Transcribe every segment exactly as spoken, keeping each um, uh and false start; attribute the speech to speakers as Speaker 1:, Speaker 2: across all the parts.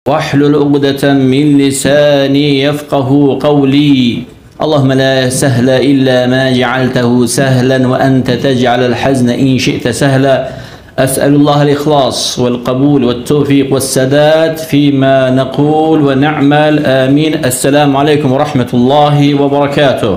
Speaker 1: واحلل عقدة من لساني يفقه قولي اللهم لا سهل إلا ما جعلته سهلا وأنت تجعل الحزن إن شئت سهلا أسأل الله الإخلاص والقبول والتوفيق والسداد فيما نقول ونعمل آمين. السلام عليكم ورحمة الله وبركاته.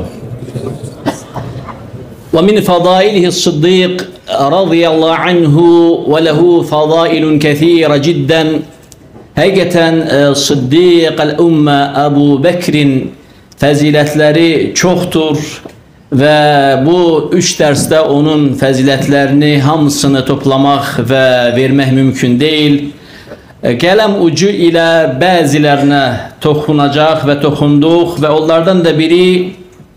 Speaker 1: ومن فضائله الصديق رضي الله عنه وله فضائل كثيرة جدا. Hakikaten Sıddık el-Ümme Ebu Bekir'in faziletleri çoktur ve bu üç derste onun faziletlerini hamısını toplamak ve vermek mümkün değil. Kalem ucu ile bazılarına tokunacak ve dokunduk ve onlardan da biri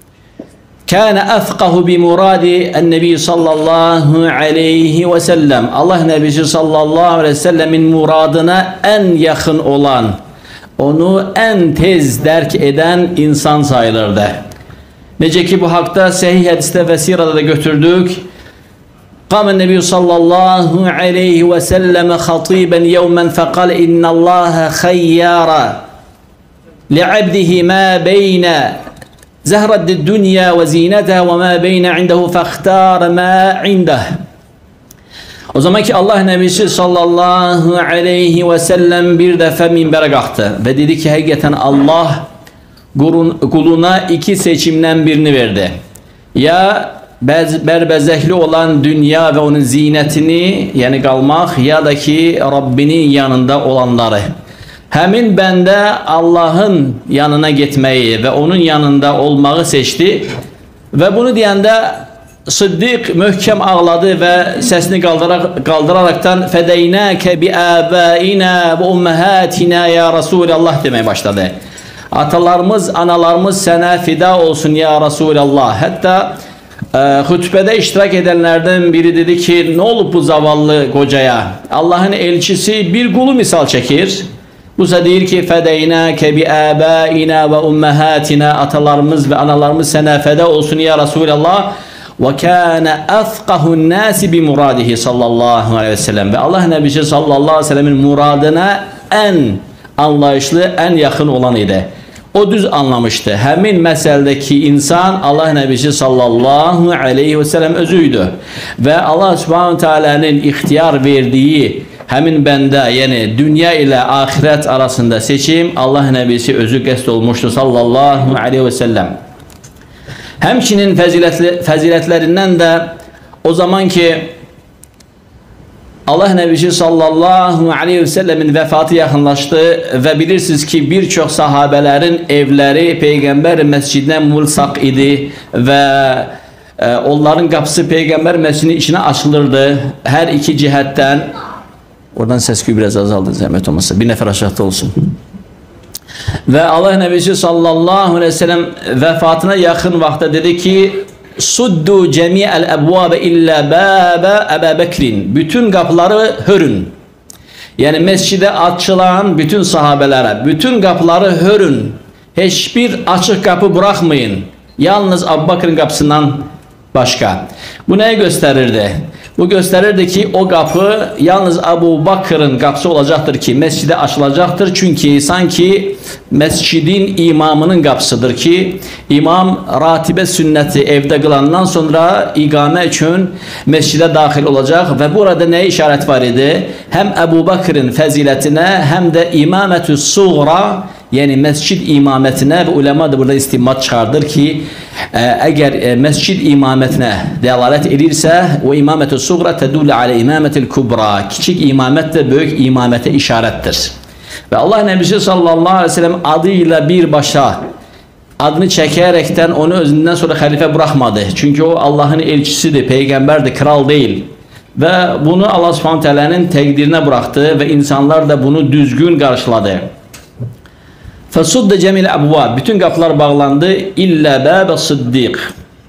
Speaker 1: كان أفقه بمراد النبي صلى الله عليه وسلم. Allah Nebisi sallallahu aleyhi ve sellemin muradına en yakın olan, onu en tez derk eden insan sayılırdı. Nece ki bu hakta sahih hadiste ve sirada da götürdük. قام النبي صلى الله عليه وسلم خطيبا يوما فقال إن الله خيار لعبده ما بين زهرة الدنيا وزينتها وما بين عنده فاختار ما عنده. O zamanki Allah Nebisi sallallahu aleyhi ve sellem bir defa minbere kalktı ve dedi ki hakikaten Allah kuluna iki seçimden birini verdi. Ya berbezekli olan dünya ve onun zinetini yani kalmak ya da ki Rabbinin yanında olanları. Hemin bende Allah'ın yanına gitmeyi ve onun yanında olmayı seçti ve bunu diyende Sıddık möhkem ağladı ve sesini kaldırarak, kaldıraraktan fedeynâke bi âbâinâ ve ummehatina ya Resulallah demeye başladı. Atalarımız, analarımız sana fida olsun ya Resulallah. Hatta e, hutbede iştirak edenlerden biri dedi ki ne olup bu zavallı kocaya? Allah'ın elçisi bir kulu misal çekir. Bu da deyir ki fedeynâke bi âbâinâ ve ummehatina, atalarımız ve analarımız sana feda olsun ya Resulallah. Ve kâne afqahun nâsi bi muradihi sallallahu aleyhi ve sellem. Ve Allah Nebisi sallallahu aleyhi ve sellemin muradına en anlayışlı, en yakın olan idi. O düz anlamıştı. Hemin meseldeki insan Allah Nebisi sallallahu aleyhi ve sellem özüydü. Ve Allah subhanahu teala'nın ihtiyar verdiği hemin bende yani dünya ile ahiret arasında seçim Allah Nebisi özü qəsd olmuştu sallallahu aleyhi ve sellem. Hemçinin faziletli, faziletlerinden de o zaman ki Allah Nebisi sallallahu aleyhi ve sellemin vefatı yakınlaştı ve bilirsiniz ki birçok sahabelerin evleri Peygamber mescidine mulsak idi ve e, onların kapısı Peygamber mescidinin içine açılırdı her iki cihetten. Oradan ses küyü biraz azaldı zahmet olmasa. Bir nefer aşağıda olsun. Ve Allah Nebisi sallallahu aleyhi ve sellem vefatına yakın vakte dedi ki Suddu cemi'el ebvabe illa bâbe Ebu Bekir'in. Bütün kapıları hörün. Yani mescide açılan bütün sahabelere bütün kapıları hörün. Hiçbir açık kapı bırakmayın. Yalnız Ebu Bekir'in kapısından başka. Bu neye gösterirdi? Bu gösterirdi ki o kapı yalnız Ebu Bakır'ın kapısı olacaktır ki mescide açılacaktır. Çünkü sanki mescidin imamının kapısıdır ki imam ratibe sünneti evde kılandan sonra ikame için mescide dahil olacak ve burada ne işaret var idi? Hem Ebu Bakır'ın faziletine hem de imametü suğra yani mescid imametine ve ulema da burada istinbat çıkardır ki eğer mescid imametine delalet edirse o imametü suğra tedullu ale imametil kubra, küçük imamet de büyük imamete işarettir. Ve Allah Nebisi sallallahu aleyhi ve sellem adıyla bir başa adını çekerekten onu özünden sonra halife bırakmadı. Çünkü o Allah'ın elçisidir, peygamberdi, kral değil. Ve bunu Allah subhanahu teala'nın tekdirine bıraktı ve insanlar da bunu düzgün karşıladı. Fesudde cemil abwab, bütün kapılar bağlandı illa bâbe Sıddık.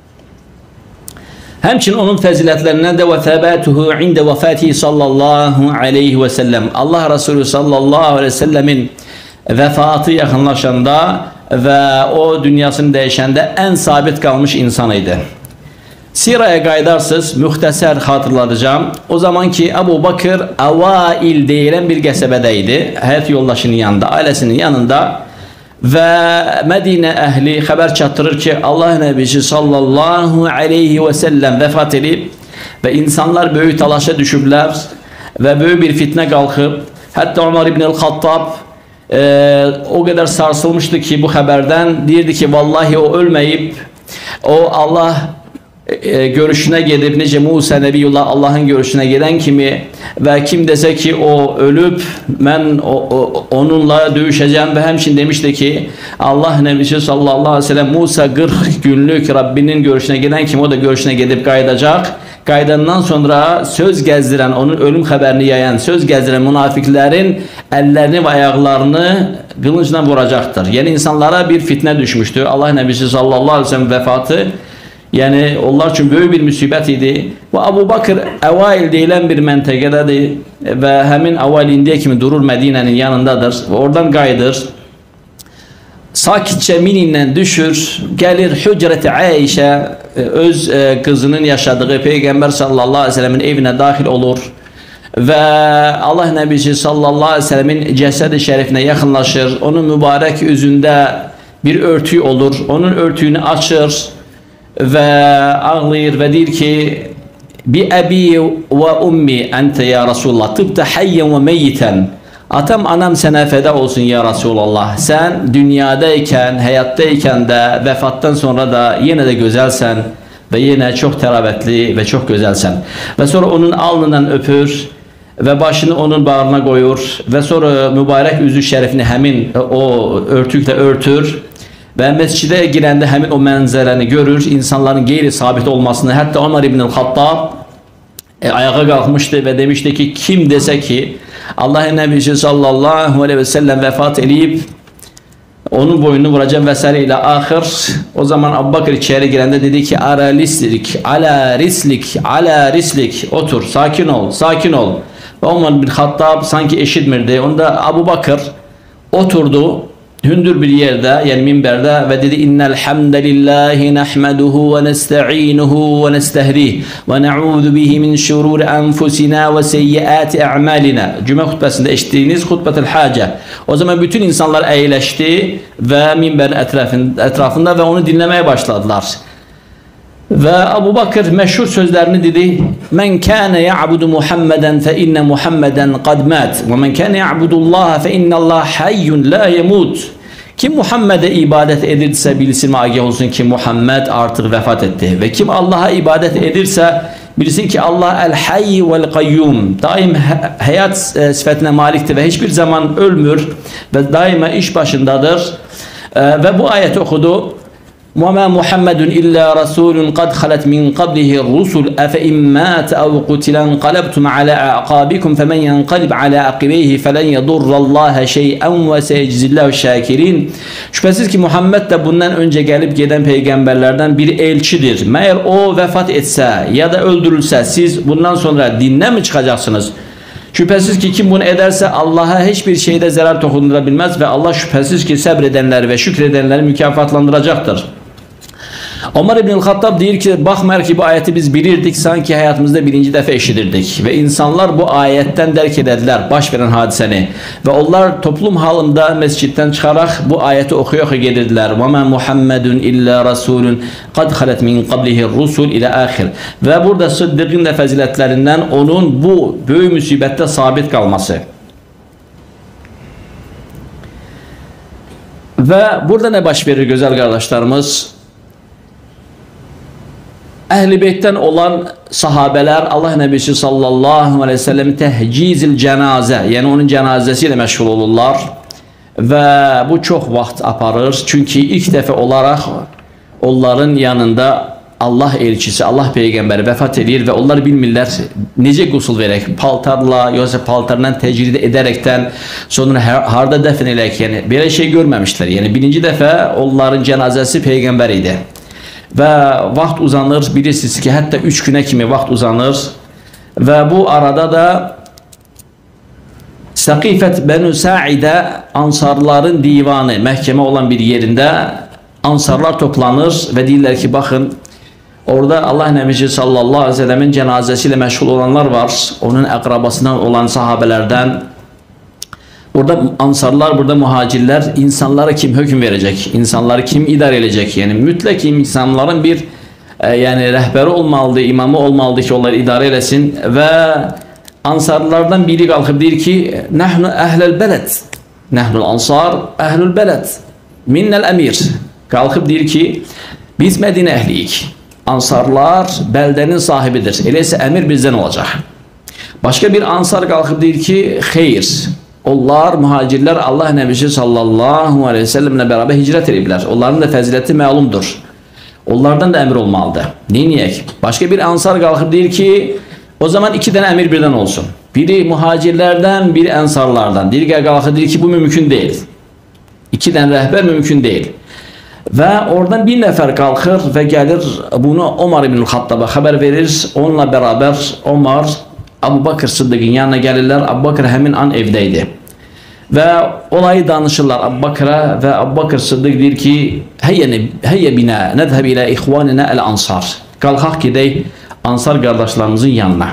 Speaker 1: Hemçinin onun faziletlerinden de ve thebatuhu inde vefatihi sallallahu aleyhi ve sellem. Allah Resulü sallallahu aleyhi ve sellemin vefatı yakınlaşanda ve o dünyasını değişende en sabit kalmış insanıydı. Siraya qaydarsınız, müxtəsər xatırladacağım. O zaman ki Əbu Bakır Əvail deyilən bir qəsəbədə idi, həyat yoldaşının yanında, ailəsinin yanında və Mədinə əhli xəbər çatdırır ki, Allah Nəbisi sallallahu aleyhi və səlləm vəfat edib və insanlar böyük talaşa düşüblər və böyük bir fitnə qalxıb. Hətta Ömər ibn el-Xattab e, o qədər sarsılmışdı ki bu xəbərdən, deyirdi ki vallahi o ölməyib, o Allah e, görüşünə gedib, necə Musa Nəbiyullah Allahın görüşünə gedən kimi və kim desə ki o ölüb, mən o, o, onunla döyüşəcəm və həmçin demişdi ki Allah Nəbisi sallallahu aleyhi ve sellem Musa qırx günlük Rabbinin görüşünə gedən kimi o da görüşünə gedib qaydacaq. Qaydandan sonra söz gəzdirən, onun ölüm xəbərini yayan, söz gəzdirən münafiqlərin əllərini və ayaqlarını qılıncla vuracaqdır. Yəni insanlara bir fitnə düşmüşdü. Allah Nəbisi sallallahu aleyhi ve sellem vəfatı, yəni onlar üçün böyük bir müsibət idi. Bu Əbu Bakır Əvail deyilən bir məntəqədədir və həmin Əvail indiyə kimi durur, Mədinənin yanındadır və oradan qayıdır. Sakitçe minindən düşür, gəlir Hücrət-i Ayşə, öz qızının yaşadığı Peyğəmbər sallallahu aleyhi ve sellemin evinə daxil olur və Allah Nəbisi sallallahu aleyhi ve sellemin cəsəd-i şərifinə yaxınlaşır, onun mübarək üzündə bir örtü olur, onun örtüyünü açır və ağlayır və deyir ki bi əbi və ummi əntə ya Rasulullah, tıbtə hayyən və meyyitən. Atam, anam sənə fəda olsun ya Resulallah. Sən dünyadayken, həyatdayken də, vəfatdan sonra da yenə də gözəlsən və yenə çox təravətli və çox gözəlsən. Və sonra onun alnından öpür və başını onun bağrına qoyur və sonra mübarək üzü şərifini həmin o örtüklə örtür və məscidə girəndə həmin o mənzərəni görür, insanların qeyri-sabit olmasını. Hətta Ömər ibn el-Xattab e, ayağa qalxmışdı və demişdi ki, kim desə ki Allah Nəbisi sallallahu aleyhi ve sellem vəfat edib, onun boynunu vuracağım vəsələ ilə axır. O zaman Əbu Bakır içeri girəndə dedi ki, ara rislik, ala rislik, ala rislik, otur, sakin ol, sakin ol. Və Ömər bin Xattab sanki eşitmirdi. Onda Əbu Bakır oturdu hündür bir yerde, yani minberde ve dedi innel hamdelillahi nahmeduhu ve nesta'inuhu ve nestehrih ve na'udhu bihi min şururi enfusina ve seyyiati a'malina. Cuma hutbesinde eşittiğiniz hutbetul hace. O zaman bütün insanlar eğleşti ve minberin etrafında, etrafında ve onu dinlemeye başladılar. Ve Ebu Bakır meşhur sözlerini dedi. Men kâne ya'budu Muhammeden fe inne Muhammeden kad mat. Ve men kâne ya'budullaha fe innallah hayyun la yemut. Kim Muhammed'e ibadet edirse bilsin ve agah olsun ki Muhammed artık vefat etti. Ve kim Allah'a ibadet edirse bilsin ki Allah el-hayy vel-qayyum. Daim hayat sıfatına maliktir ve hiçbir zaman ölmür ve daima iş başındadır. Ve bu ayeti okudu. وَمَا مُحَمَّدٌ إِلَّا رَسُولٌ قَدْ خَلَتْ مِنْ قَبْلِهِ الرُّسُلُ أَفَإِنْ مَاتَ أَوْ قُتِلَ انقَلَبْتُمْ عَلَى أَعْقَابِكُمْ فَمَنْ يَنْقَلِبْ عَلَى عَقِبَيْهِ فَلَنْ يَضُرَّ اللّٰهَ شَيْئًا وَسَيَجْزِي اللّٰهُ الشَّاكِرِينَ. Şüphesiz ki Muhammed de bundan önce gelip giden peygamberlerden bir elçidir. Meğer o vefat etse ya da öldürülse siz bundan sonra dinden mi çıkacaksınız? Şüphesiz ki kim bunu ederse Allah'a hiçbir şeyde zarar dokundurabilmez ve Allah şüphesiz ki sabredenleri ve şükredenleri mükafatlandıracaktır. Ömer ibn el-Xattab deyir ki, baxmayar ki bu ayeti biz bilirdik, sanki hayatımızda birinci dəfə eşidirdik ve insanlar bu ayetten derk edədilər baş verən hadisəni ve onlar toplum halında mesciddən çıxaraq bu ayeti oxuya-oxuya gedirdilər. وَمَا مُحَمَّدٌ إِلَّا رَسُولٌ قَدْ خَلَتْ مِنْ قَبْلِهِ الرُّسُلُ ilə axir. Və burada Sıddıqın da fəzilətlərindən onun bu böyük müsibətdə sabit qalması. Və burada nə baş verir gözəl qardaşlarımız? Əhl-i Beytdən olan sahabələr Allah Nəbisi sallallahu aleyhi ve sellem tehcizil cənazə, yəni onun cənazəsi ilə məşğul olurlar və bu çox vaxt aparır. Çünki ilk dəfə olaraq onların yanında Allah elçisi, Allah peyğəmbəri vəfat edir və onlar bilmirlər necə qusul verək, paltarla, yoxsa paltarla təcrid edərəkdən sonra harda dəfn elək, yəni belə şey görməmişlər. Yəni birinci dəfə onların cənazəsi peyğəmbər idi. Və vaxt uzanır, bilirsiniz ki hətta üç günə kimi vaxt uzanır və bu arada da Səqifət Bəni Sa'idə ansarların divanı, məhkəmə olan bir yerində ansarlar toplanır və deyirlər ki baxın Orada Allah Nebisi sallallahu aleyhi ve sellemin cenazesiyle meşgul olanlar var. Onun akrabasından olan sahabelerden. Burada ansarlar, burada muhacirler, insanlara kim hüküm verecek? İnsanları kim idare edecek? Yani mutlak insanların bir e, yani rehberi olmalıdır, imamı olmalıdır ki onları idare etsin. Ve ansarlardan biri kalkıp der ki nahnu ehlel beled. Nahnu ansar ehlül beled. Minnel emir. Kalkıp der ki biz Medine ehliyik. Ansarlar beldenin sahibidir. Öyleyse emir bizden olacak. Başka bir ansar kalkıp der ki hayır. Onlar muhacirler Allah Nebisi sallallahu aleyhi ve sellemle beraber hicret edibler. Onların da fezileti məlumdur. Onlardan da emir olmalıdır. Neyiniyek? Başka bir ansar kalkıp der ki o zaman iki tane emir birden olsun. Biri muhacirlerden, biri ensarlardan. Diğer kalkıp der ki bu mümkün değil. İki tane rehber mümkün değil. Ve oradan bir nefer kalkır ve gelir bunu Ömer ibn Hattab'a haber verir. Onunla beraber Ömer Abu Bakr Sıddık'ın yanına gelirler. Abu Bakr hemen an evdeydi. Ve olayı danışırlar Abu Bakr'a ve Abu Bakr Sıddık der ki heyye, heyye bina nedheb ile ihvanina el ansar. Kalkak gidey ansar kardeşlerimizin yanına.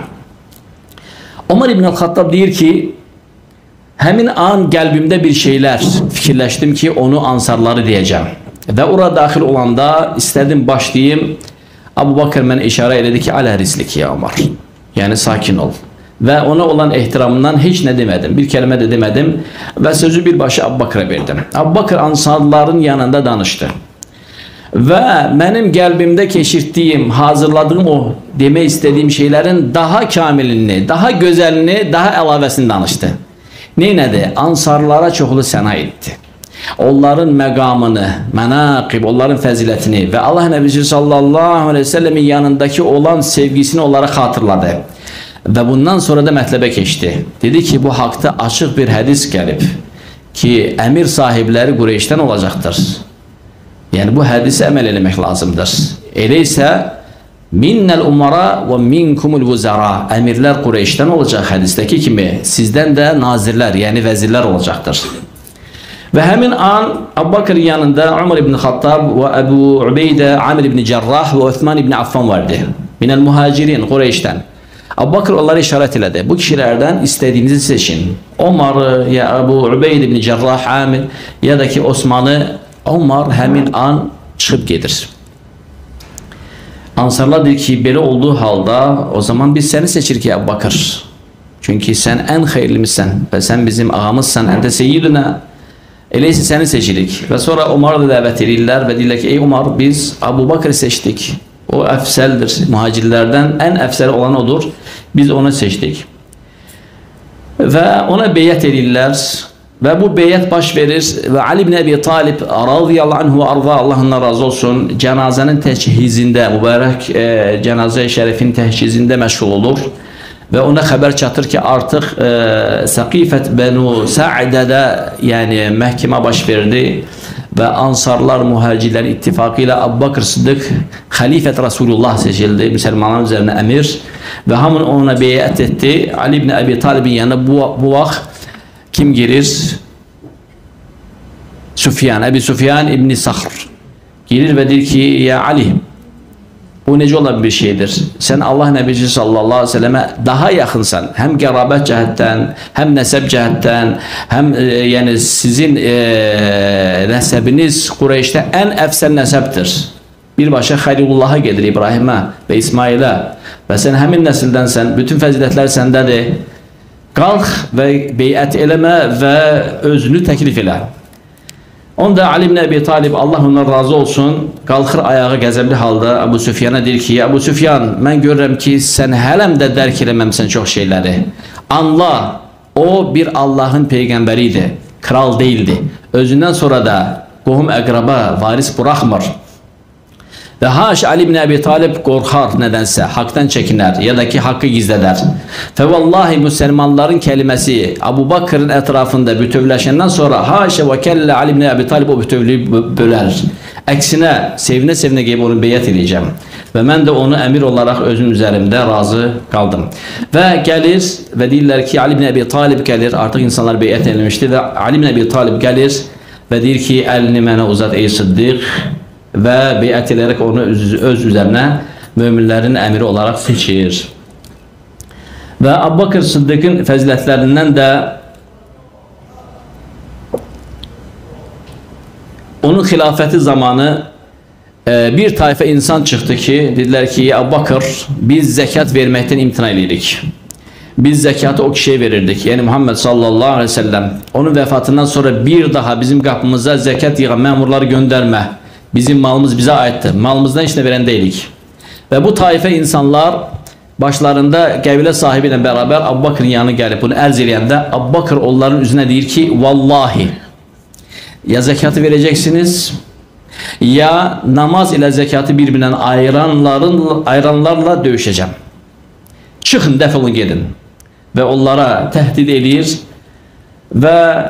Speaker 1: Ömer ibn Hattab der ki hemen an kalbimde bir şeyler fikirleştim ki onu ansarları diyeceğim. Ve oraya dahil olanda istedim başlayayım. Abu Bakr bana işare edildi ki ala rislik ya Ömer. Yani sakin ol. Ve ona olan ihtiramından hiç ne demedim. Bir kelime de demedim. Ve sözü bir başı Abu Bakr'a verdim. Abu Bakr ansarların yanında danıştı. Ve benim kalbimde keşirttiğim, hazırladığım o deme istediğim şeylerin daha kamilini, daha güzelini, daha elavesini danıştı. Neynədir? Ansarlara çoxlu sena etti. Onların məqamını, mənaqib, onların fəzilətini və Allah Nəbisi sallallahu aleyhi ve sellemin yanındaki olan sevgisini onlara xatırladı. Və bundan sonra da mətləbə keçdi. Dedi ki, bu haqda açıq bir hədis gəlib ki, əmir sahibləri Qureyşdən olacaqdır. Yəni, bu hədisə əməl eləmək lazımdır. Elə isə, minnəl umara və minkumul vuzara. Əmirlər Qureyşdən olacaq hədisdəki kimi, sizdən də nazirlər, yəni vəzirlər olacaqdır. Ve hemen an Abu Bakr yanında Ömer ibn Hattab ve Ebu Ubeyde, Amir ibn Cerrah ve Osman ibn Affan vardı. Minel muhacirin Kureyş'ten. Abu Bakr onları işaret edildi. Bu kişilerden istediğinizi seçin. Ömer ya Ebu Ubeyde ibn Cerrah, Amir ya da ki Osman'ı Ömer hemen an çıkıp gelir. Ansarlar der ki böyle olduğu halda o zaman biz seni seçir ki Abu Bakr. Çünkü sen en hayırlımızsan ve sen bizim ağamızsan, ente seyyiduna. Eleyse seni seçirik. Ve sonra Umar'ı da davet edirlər ve deyirlər ki ey Umar biz Abu Bakr'ı seçtik. O efseldir. Muhacirlerden en efsel olan odur. Biz onu seçtik. Ve ona beyat edirlər. Ve bu beyat baş verir. Ve Ali ibn Abi Talib radıyallahu anhu ve arda Allah'ından razı olsun. Cenazenin teçhizinde, mübarek e, cenaze-i şerifin teçhizinde meşgul olur. Ve ona haber çatır ki artık e, Sakifet Benu Sa'de'de yani mahkeme baş verdi ve Ansarlar Muhacirler ittifakıyla Abu Bakr Sıddık Halifet Resulullah seçildi. Müslümanların üzerine emir ve hemen ona beyat etti. Ali ibn Abi Talib'in yanına bu, bu vakit kim girir? Süfyan, Ebi Süfyan İbni Sahr gelir ve der ki ya Ali bu nece olan bir şeydir. Sen Allah Nebisi sallallahu aleyhi ve selleme daha yakınsan. Hem garabet cihetten, hem nesep cihetten, hem e, yani sizin e, nesebiniz Kureyş'te en efsel neseptir. Bir başa Halilullah'a gelir İbrahim'e ve İsmail'e. Ve sen hemin nesildensen, bütün faziletler sendedir. Kalk ve beyat eleme ve özünü teklif ele. Onda Ali ibn Abi Talib Allah ondan razı olsun kalkır ayağı qəzəbli halda Abu Süfyan'a der ki Abu Süfyan ben görürüm ki sen hələm də dərk eləməmsən çox şeyləri. Anla o bir Allah'ın peygamberiydi. Kral değildi. Özünden sonra da qohum əqraba varis bırakmır. Ve haş Ali ibn Abi Talib korkar nedense, haktan çekiner ya da ki hakkı gizleder. Fe vallahi Müslümanların kelimesi Abu Bakr'ın etrafında bütövleşenden sonra haşa ve kelle Ali ibn Abi Talib o bütövlüğü böler. Aksine sevine sevine gibi onu beyat edeceğim. Ve ben de onu emir olarak özüm üzerimde razı kaldım. Ve gelir ve deyirlər ki Ali ibn Abi Talib gelir, artık insanlar beyat edilmişti ve Ali ibn Abi Talib gelir ve deyir ki elini mənə uzat ey Sıddık. Ve beyat ederek onu öz, öz üzerine müminlerin emiri olarak seçir. Ve Abu Bakr Sıddık'ın faziletlerinden de onun hilafeti zamanı e, bir tayfa insan çıktı ki dediler ki ya Abu Bakr, biz zekat vermekten imtina edirik. Biz zekatı o kişiye verirdik. Yani Muhammed sallallahu aleyhi ve sellem onun vefatından sonra bir daha bizim kapımıza zekat yığan memurları gönderme. Bizim malımız bize aitti. Malımızdan işine veren değilik. Ve bu taife insanlar başlarında qəbilə sahibi ilə beraber Abu Bakr'ın yanına gelip bunu ərz eləyəndə Abu Bakr onların üzerine deyir ki vallahi ya zekatı vereceksiniz ya namaz ile zekatı birbirinden ayıranların, ayıranlarla dövüşeceğim. Çıkın, defolun gedin. Ve onlara tehdit edir ve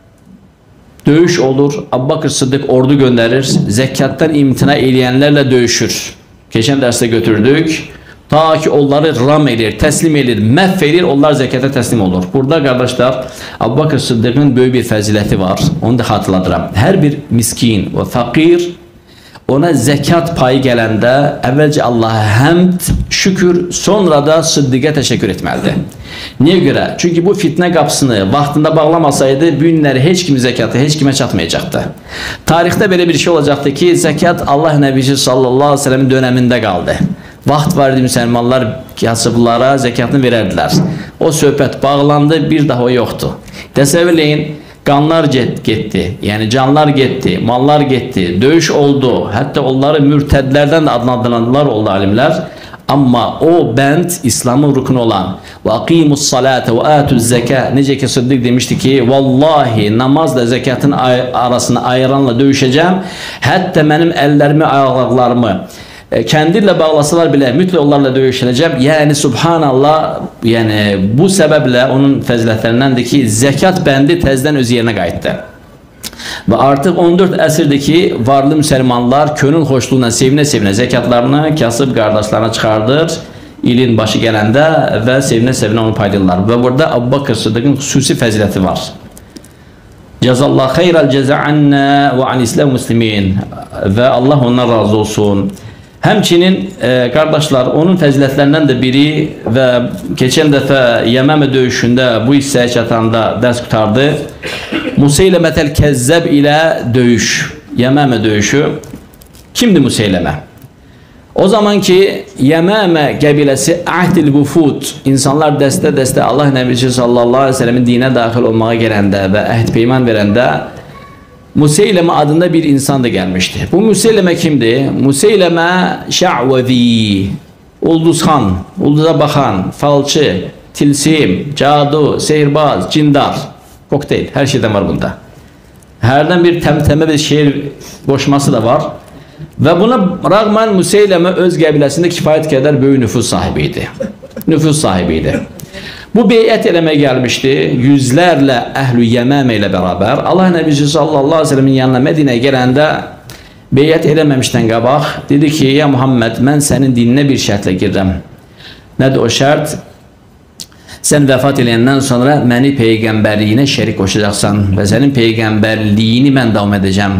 Speaker 1: dövüş olur. Abu Bakr Sıddık ordu gönderir. Zekattan imtina edenlerle dövüşür. Geçen derste götürdük. Ta ki onları ram edir, teslim edir, məhv onlar zekata teslim olur. Burada kardeşler Abu Bakr Sıddık'ın böyle bir fəziləti var. Onu da hatırladıram. Her bir miskin ve fakir ona zekat payı gələndə əvvəlcə Allah'a həmd, şükür, sonra da Sıddıq'a teşekkür etməlidir. Niye göre? Çünkü bu fitne kapısını vaxtında bağlamasaydı bu günləri heç kim zekatı heç kimə çatmayacaktı. Tarixte böyle bir şey olacaktı ki zekat Allah Nəbisi sallallahu aleyhi ve sellem'in döneminde kaldı. Vaxt vardı Müslümanlar kasıblara zekatını vererdiler. O söhbət bağlandı, bir daha o yoktu. Təsəvvürləyin, qanlar getdi, yani canlar getdi, mallar getdi, dövüş oldu. Hatta onları mürtədlərdən də adlandıranlar oldu alimler. Ama o bent İslam'ın rukunu olan ve akimus salate ve atuz zeka, necə ki Sıddık demişti ki vallahi namazla zekatın arasını ayıranla dövüşeceğim. Hatta benim ellerimi, ayaklarımı kendiyle bağlasalar bile mütləq onlarla dövüşeceğim. Yani subhanallah, yani bu sebeple onun fəzilətlerindendir ki zekat bendi təzdən öz yerine qayıtdı. Ve artık on dörd əsrdeki varlı Müslümanlar könül hoşluğuna sevinə sevinə zekatlarını kasıb kardeşlerine çıkardır. İlin başı gələndə ve sevinə sevinə onu paylayırlar. Ve burada Abu Bakr Sıddık'ın xüsusi fəziləti var. Cezallahu xeyral ceza anna ve an İslam muslimin. Ve Allah ondan razı olsun. Həmçinin e, kardeşler onun fəzilətlerinden de biri ve geçen defa Yemame dövüşünde bu hissəyə çatanda ders kurtardı. Museylemetel Kezzeb ile dövüş, Yemame dövüşü. Kimdi Museyleme? O zamanki Yemame qəbiləsi Ahdil Vufud, insanlar dəstə dəstə Allah Nəbisi sallallahu aleyhi ve sellemin dine dahil olmağa gələndə ve əhd peyman verəndə Museyleme adında bir insan da gelmişti. Bu Museyleme kimdi? Museyleme Şa'vevi, Ulduzhan, ulduza bakan, falçı, tilsim, cadu, sehirbaz, cindar, kokteyl, her şeyden var bunda. Herden bir temteme bir şehir koşması da var. Ve buna rağmen Museyleme öz qəbiləsində kifayet kadar böyük nüfus sahibiydi. Nüfus sahibiydi. Bu beyət eləmeye gelmişti. Yüzlerle Əhl-i Yemame ile beraber. Allah Nebisi sallallahu aleyhi ve sellemin yanına Medine'ye gələndə beyət eləməmişdən qabaq dedi ki ya Muhammed, mən senin dinine bir şərtlə girirəm. Nədir o şərt? Sen vefat eləyəndən sonra məni peyğəmbərliyinə şərik qoşacaqsan və sənin peyğəmbərliyini mən davam edəcəm.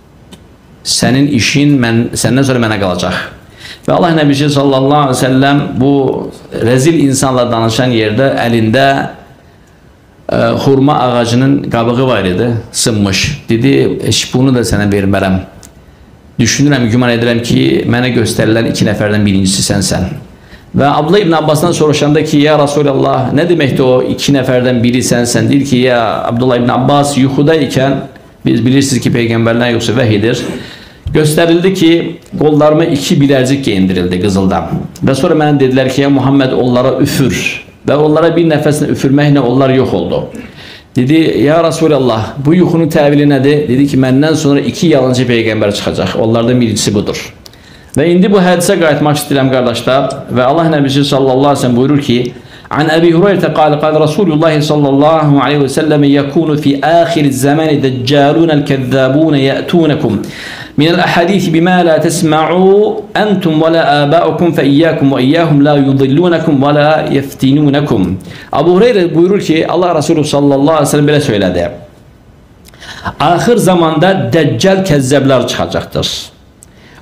Speaker 1: Senin işin mən, səndən sonra mənə qalacaq. Ve Allah Nebisi sallallahu aleyhi ve sellem bu rezil insanla danışan yerde elinde e, hurma ağacının qabığı var idi, sınmış. Dedi, bunu da sənə vermərəm. Düşünürəm, güman edirəm ki, mənə göstərilən iki nəfərdən birincisi sənsən. Ve Abdullah ibn Abbas'dan soruşanda ki, ya Resulallah, ne demekti o iki nəfərdən biri sənsən? Deyir ki, ya Abdullah ibn Abbas, yuxudayken, biz bilirsiniz ki, peyğəmbərdən yoxsa vəhidir. Gösterildi ki kollarıma iki bilərcik giyindirildi qızıldan. Ve sonra mənə dediler ki ya Muhammed onlara üfür. Ve onlara bir nefesle üfürməklə onlar yok oldu. Dedi ya Resulallah bu yuxunun təvili nədir? Dedi ki məndən sonra iki yalancı peygamber çıkacak. Onlardan birincisi budur. Ve indi bu hadisə qayıtmaq istəyirəm kardeşler. Ve Allah Nəbisi sallallahu aleyhi ve sellem buyurur ki عن أبي هريرة قال قال رسول الله صلى الله عليه وسلم يكون في آخر الزمان دجالون الكذابون يأتونكم من الأحاديث بما لا تسمعوا أنتم ولا آباؤكم فإياكم وإياهم لا يضلونكم ولا يفتنونكم. Abu Hureyre buyurur ki Allah Resulü sallallahu aleyhi ve sellem böyle söyledi. Ahir zamanda Deccal kezzebler çıkacaktır.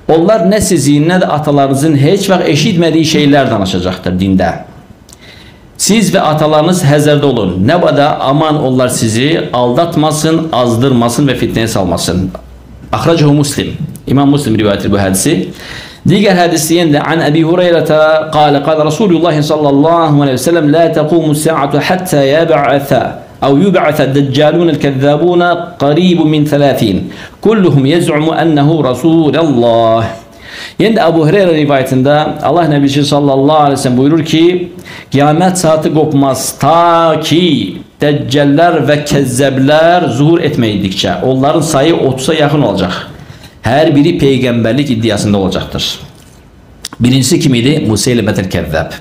Speaker 1: Onlar nə sizin, nə də atalarınızın heç vaxt eşitmədiyi şeylər danışacaqdır dində. Siz və atalarınız həzərdə olun. Nə vədə aman onlar sizi aldatmasın, azdırmasın və fitnəyə salmasın. Axracahu Muslim. İmam Muslim rivayətdir bu hədisi. Digər hədisi yenə an Əbi Hüreyrətə qalə, qalə Rasulullah sallallahu aleyhi ve sellem la təqumu sə'atu hatta yəb'ətə أو يبعث الدجالون الكذابون قريب من ثلاثين كلهم يزعم أنه رسول الله. Yani Ebu Hureyre rivayetinde Allah Nebisi sallallahu aleyhi ve sellem buyurur ki kıyamet saati kopmaz ta ki deccaller ve kezzebler zuhur etmeyindikçe onların sayı otuza yakın olacak. Her biri peygamberlik iddiasında olacaktır. Birincisi kim idi? Museylemetel Kezzab.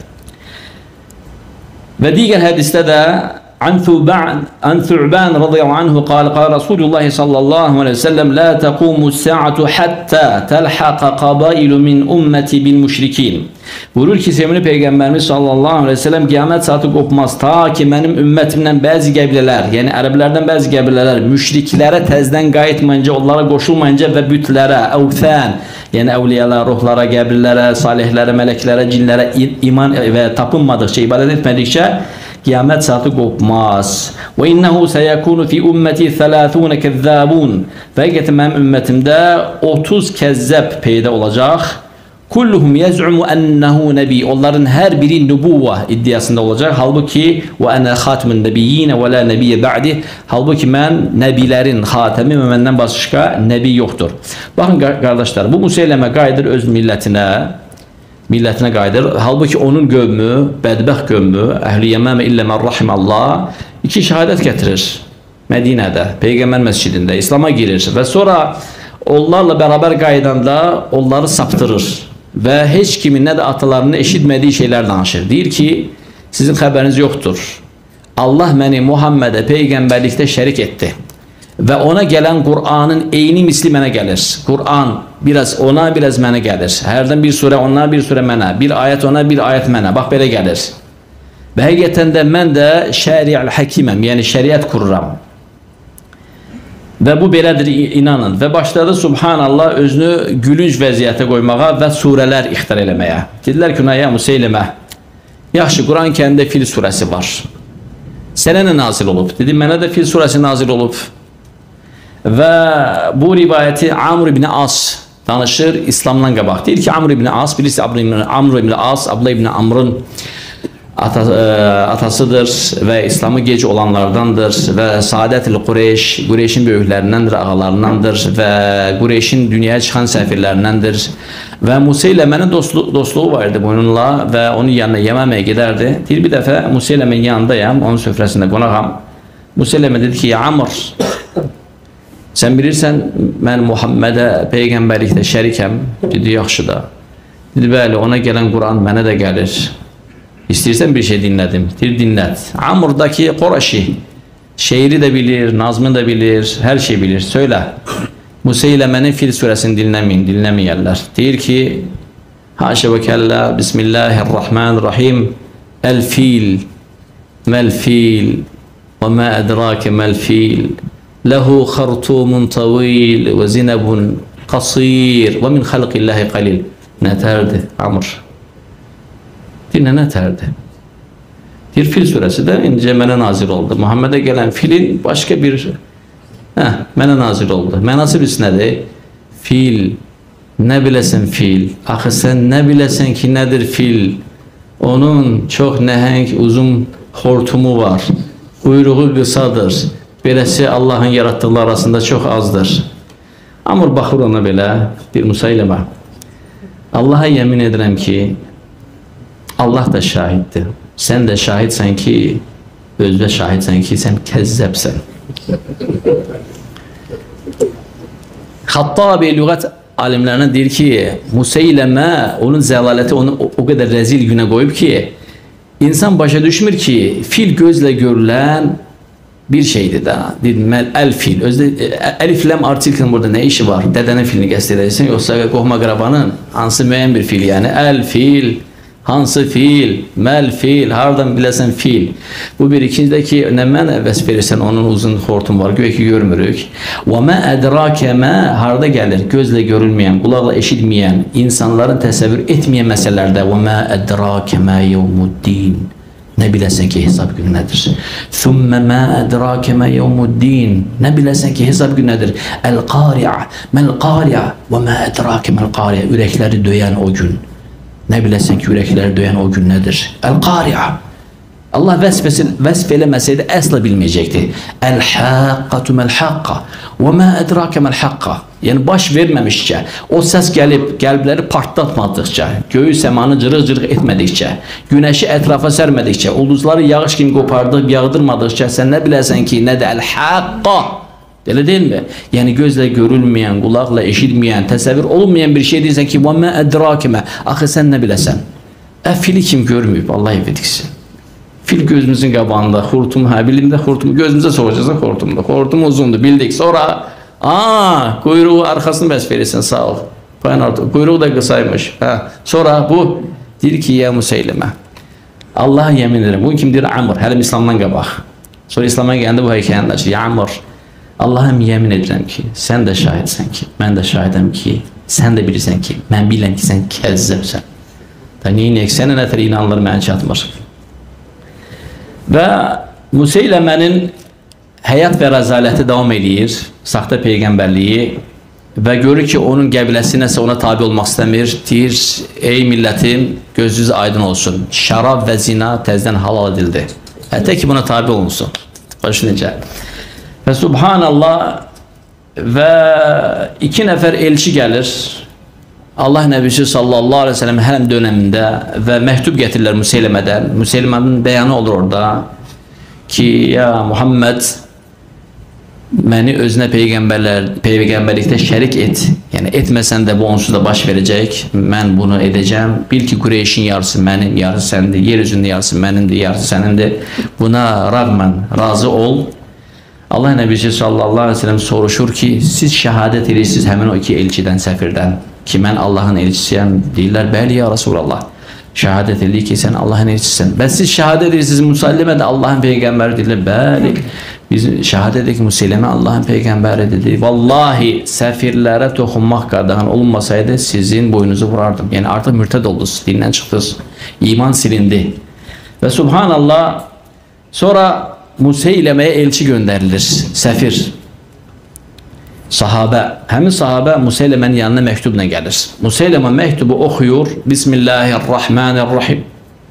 Speaker 1: Ve diğer hadiste de عن ثعبان عن ثعبان رضي الله عنه قال قال رسول الله صلى الله عليه وسلم لا تقوم الساعة حتى تلحق قبائل من أمتي بالمشركين. Buyurur ki sevgili Peygamberimiz sallallahu aleyhi ve sellem kıyamet saati kopmaz ta ki benim ümmetimden bazı qəbilələr, yani Ərəblərdən bazı qəbilələr müşriklere tezden qayıtmayınca, onlara qoşulmayınca ve bütlərə, əvfən, yani evliyalara, ruhlara, qəbirlərə, salihlərə, mələklərə, cinlərə iman ve tapınmadıkça, ibadet etmedikçe kıyamet saati kopmaz. Ve innehu seyekunu fi ümmeti thalathun kezzabun. Ve getirmem ümmetimde otuz kezzep peyda olacak. Kulluhum yez'umu ennehu nebi. Onların her biri nübuvve iddiasında olacak. Halbuki ve ene hatimun nebiyyine ve la nebiyye ba'di. Halbuki ben nebilerin hatemi ve benden başka nebi yoktur. Bakın kardeşler, bu Museyleme qayıdır öz milletine. Milletine qayıdır. Halbuki onun qövmü, bədbəxt qövmü, əhl-i yəməmə illə mən rahimallah iki şəhadət gətirir Mədinədə, Peyğəmbər məscidində, İslam'a girir və sonra onlarla beraber qaydanda onları saptırır və heç kimin nə də atalarının eşitmədiyi şeylər danışır. Deyir ki, sizin xəbəriniz yoxdur. Allah məni Muhammedə Peyğəmbərlikdə şərik etdi. Ve ona gelen Kur'an'ın eyni misli mənə gəlir. Kur'an biraz ona, biraz mənə gəlir. Hərdən bir surə ona, bir surə mənə, bir ayet ona, bir ayet mənə. Bax belə gəlir. Və həqiqətən də mən də şəri'l həkiməm, yəni şəriət kururam. Və bu belədir, inanın. Və başladı Subhanallah özünü gülünç vəziyyətə qoymağa və surələr ixtar eləməyə. Dedilər ki, ya Museyləmə, yaxşı, Kur'an kəndində Fil surəsi var. Sənə nə nazil olub? Dedim, mənə də Fil surəsi nazil olub. Ve bu rivayeti Amr ibn As danışır İslam'dan qabaq. Deyir ki Amr ibn As, birisi Amr ibn As, Abdullah ibn Amr'ın ata, e, atasıdır ve İslam'ı gec olanlardandır ve Saadetül Qureyş, Qureyş'in böyüklərindəndir, ağalarındandır ve Qureyş'in dünyaya çıxan səfirlərindəndir ve Museyləmənin dostluğu, dostluğu vardı bununla ve onun yanına yeməməyə gedərdi. Deyir bir dəfə Museyləmənin yanındayım, onun süfrəsində qonağam. Museyləmə dedi ki ya Amr, sen bilirsən, mən Muhammedə Peyğəmbərlikdə şərikəm. Dedi, yaxşı da. Dedi, bəli, ona gələn Kur'an mənə də gəlir. İstəyirsən bir şey dinlədim. Deyir, dinlət. Amr'daki Qoraşi şeiri de bilir, nazmını da bilir, hər şey bilir. Söylə. Museyləmənin Fil surəsini dinləməyin, dinləməyərlər. Deyir ki, haşə və kəllə, Bismillahirrahmanirrahim. El-fil, məl-fil, və mə ədrake məl-fil. Lehu xartumun tavil ve zinebun qasir ve min xalqillahi qalil. Nətərdi Amr? Deyir, nə nətərdi? Deyir, Fil surəsi də incə mənə nazil oldu. Muhammedə gələn filin başqa bir hə, mənə nazil oldu. Mənası birisi nədir? Fil. Nə biləsən fil? Axı sən nə biləsən ki, nədir fil? Onun çox nəhəng uzun xortumu var. Quyruğu qısadır. Beləsi Allah'ın yarattıqları arasında çox azdır. Amr baxır ona belə, bir Museyləmə. Allah'a yemin edirəm ki, Allah da şahiddir. Sən də şahidsən ki, özdə şahidsən ki, sən kəzzəbsən. Xattabi lüğət alimlərine deyir ki, Museyləmə, onun zəlaləti onu o, o qədər rəzil günə qoyub ki, insan başa düşmür ki, fil gözlə görülən bir şeydir da. El-fil. Elif-ləm artiklin burada ne işi var? Dədənin filini qəsd edəcəksən, yoxsa qohma qrabanın hansı müəyyən bir fil, yəni el-fil, Hansı fiil, məl fiil, hardan biləsən fiil. Bu bir. İkinci də ki, nə mənə vəsf verirsən, onun uzun xortum var, göy ki görmürük. Və mə ədrakə mə, harda gəlir? Gözlə görülməyən, qulaqla eşitməyən, insanların təsəvvür etməyən məsələlərdə. Və mə ədrakə mə yevmuddin. Nə biləsən ki, hesab günü nədir? Thumma mə ədrakə mə yevmuddin. Nə biləsən ki, hesab günü nədir? Əl-qari'a, məl-qari'a və mə ədrakə məl-qari'a. Ürəkləri döyən o gün. Nə biləsən ki, ürəkləri döyən o gün nədir? Əl-qari'a. Allah vəsf, vəsf eləməsəydi əsla bilməyəcəkdi. Əl-haqqatu məl-haqqa və mə ədrakə məl-haqqa. Yəni baş verməmişcə, o səs gəlib, qəlbləri partlatmadıqca, göyü səmanı cırıq-cırıq etmədikcə, günəşi ətrafa sərmədikcə, ulduzları yağış kimi qopardıb, yağdırmadıqca, sən nə biləsən ki, nədir? Əl-haqqa. Elə deyilmi? Yəni gözlə görülməyən, qulaqla eşitməyən, təsəvvür olunmayan bir şey deyirsən ki, və mə ədrakimə. Axı sən nə biləsən? Ə, fili kim görməyib? Allah evidiksin. Fil gözümüzün qabağında, xurtum, hə, bilimdə xurtum, gözümüzə soğacaqsa xurtumda. Xurtum uzundur, bildik. Sonra, aaa, quyruğu arxasını bəs verirsən, sağ ol. Quyruğu da qısaymış. Hə. Sonra bu, deyir ki, ya Museyləmə, Allah'a yemin ederim. Bu kim deyir? Amr, həlim İslamdan qabaq. Sonra İslam'a gələndə bu hekayəni açır. Ya Amr, Allah'ım yemin edirəm ki, sən də şahidsən ki, mən də şahidəm ki, sən də bilirsən ki, mən biləm ki, sən kəzzəbsən. Da neyinək, sənə nətər inanılır, mənə çatmır. Və Museyləmənin həyat və rəzaləti davam edir, saxta peyğəmbərliyi və görür ki, onun qəbiləsi nəsə ona tabi olmaq istəmir, deyir, ey millətim, gözünüz aydın olsun, şərab və zina təzdən halal edildi. Hətta ki, buna tabi olunsun. Başı necə? Və subhanallah və iki nəfər elçi gəlir Allah Nəbisi sallallahu aleyhi ve sellem hələm dönəmində və məktub gətirirlər Museyləmədən. Museyləmənin bəyanı olur orada ki, ya Muhammed, məni özünə peyğəmbərlikdə şərik et. Yəni etməsən də bu onsuz da baş verəcək. Mən bunu edəcəm. Bil ki, Qureyşin yarısı mənim, yarısı sənindir. Yer üzündə yarısı mənimdir, yarısı sənindir. Buna rağmen razı ol. Allah Nəbisi sallallahu aleyhi ve sellem soruşur ki, siz şəhadət edirsiniz həmin o iki elçidən, səfirdən ki, mən Allahın elçisiyəm. Deyirlər, bəli ya Rasulallah. Şəhadət edir ki, sən Allahın elçisisən. Bəs siz şəhadət edirsiniz, Musəlləmə də Allahın peyğəmbəri deyirlər, bəli. Biz şəhadət edik ki, Musəlləmə Allahın peyğəmbəri dedi. Vallahi səfirlərə toxunmaq qadağan olunmasaydı, sizin boynunuzu vurardım. Yəni artıq mürtəd oldunuz, dindən çıxdınız. İman silindi. Və subhanallah, sonra Museyləməyə elçi göndərilir, səfir, sahabə. Həmin sahabə Museyləmənin yanına məktubla gəlir. Museyləmə məktubu oxuyur. Bismillahirrahmanirrahim.